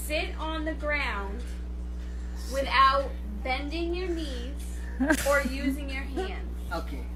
sit on the ground without bending your knees or using your hands. Okay.